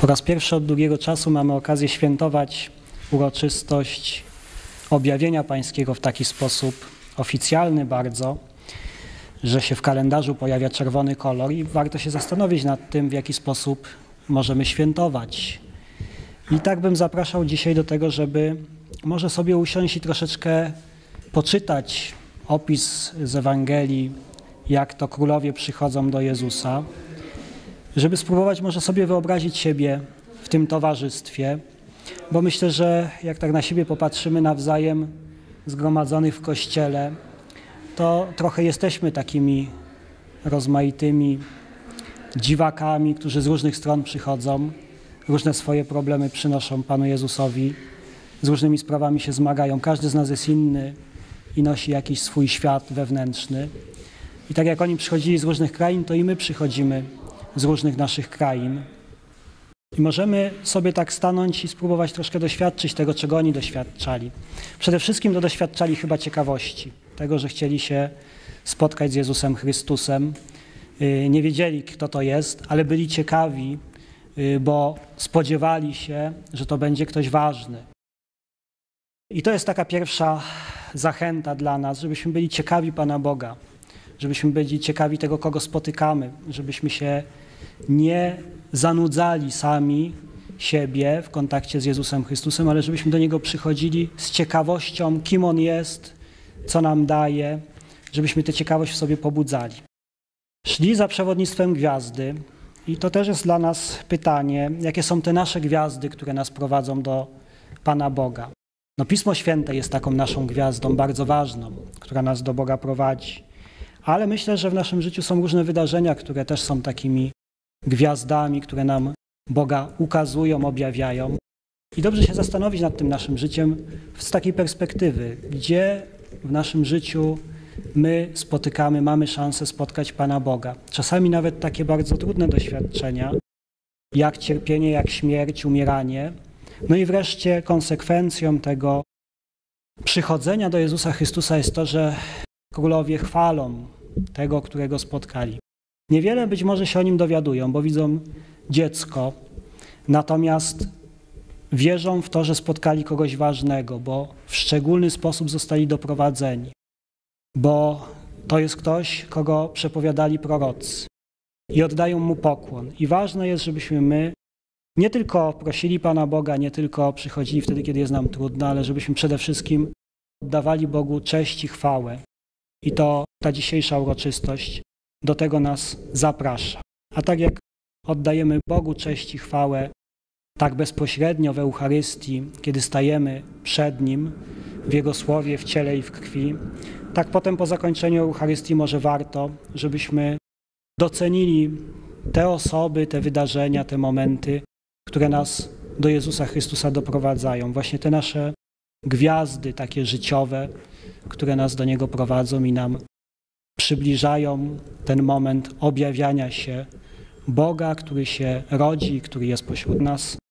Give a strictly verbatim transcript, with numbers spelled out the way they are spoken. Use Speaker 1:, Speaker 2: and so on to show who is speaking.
Speaker 1: Po raz pierwszy od długiego czasu mamy okazję świętować uroczystość objawienia Pańskiego w taki sposób oficjalny bardzo, że się w kalendarzu pojawia czerwony kolor i warto się zastanowić nad tym, w jaki sposób możemy świętować. I tak bym zapraszał dzisiaj do tego, żeby może sobie usiąść i troszeczkę poczytać opis z Ewangelii, jak to królowie przychodzą do Jezusa, żeby spróbować może sobie wyobrazić siebie w tym towarzystwie, bo myślę, że jak tak na siebie popatrzymy nawzajem zgromadzonych w Kościele, to trochę jesteśmy takimi rozmaitymi dziwakami, którzy z różnych stron przychodzą, różne swoje problemy przynoszą Panu Jezusowi, z różnymi sprawami się zmagają. Każdy z nas jest inny i nosi jakiś swój świat wewnętrzny. I tak jak oni przychodzili z różnych krain, to i my przychodzimy z różnych naszych krain. I możemy sobie tak stanąć i spróbować troszkę doświadczyć tego, czego oni doświadczali. Przede wszystkim to doświadczali chyba ciekawości, tego, że chcieli się spotkać z Jezusem Chrystusem. Nie wiedzieli, kto to jest, ale byli ciekawi, bo spodziewali się, że to będzie ktoś ważny. I to jest taka pierwsza zachęta dla nas, żebyśmy byli ciekawi Pana Boga, żebyśmy byli ciekawi tego, kogo spotykamy, żebyśmy się nie zanudzali sami siebie w kontakcie z Jezusem Chrystusem, ale żebyśmy do Niego przychodzili z ciekawością, kim On jest, co nam daje, żebyśmy tę ciekawość w sobie pobudzali. Szli za przewodnictwem gwiazdy i to też jest dla nas pytanie, jakie są te nasze gwiazdy, które nas prowadzą do Pana Boga. No Pismo Święte jest taką naszą gwiazdą bardzo ważną, która nas do Boga prowadzi. Ale myślę, że w naszym życiu są różne wydarzenia, które też są takimi gwiazdami, które nam Boga ukazują, objawiają. I dobrze się zastanowić nad tym naszym życiem z takiej perspektywy, gdzie w naszym życiu my spotykamy, mamy szansę spotkać Pana Boga. Czasami nawet takie bardzo trudne doświadczenia, jak cierpienie, jak śmierć, umieranie. No i wreszcie konsekwencją tego przychodzenia do Jezusa Chrystusa jest to, że królowie chwalą tego, którego spotkali. Niewiele być może się o nim dowiadują, bo widzą dziecko, natomiast wierzą w to, że spotkali kogoś ważnego, bo w szczególny sposób zostali doprowadzeni, bo to jest ktoś, kogo przepowiadali prorocy i oddają mu pokłon. I ważne jest, żebyśmy my nie tylko prosili Pana Boga, nie tylko przychodzili wtedy, kiedy jest nam trudno, ale żebyśmy przede wszystkim oddawali Bogu cześć i chwałę. I to ta dzisiejsza uroczystość do tego nas zaprasza. A tak jak oddajemy Bogu cześć i chwałę tak bezpośrednio w Eucharystii, kiedy stajemy przed Nim w Jego słowie, w ciele i w krwi, tak potem po zakończeniu Eucharystii może warto, żebyśmy docenili te osoby, te wydarzenia, te momenty, które nas do Jezusa Chrystusa doprowadzają. Właśnie te nasze gwiazdy takie życiowe, które nas do Niego prowadzą i nam przybliżają ten moment objawiania się Boga, który się rodzi, który jest pośród nas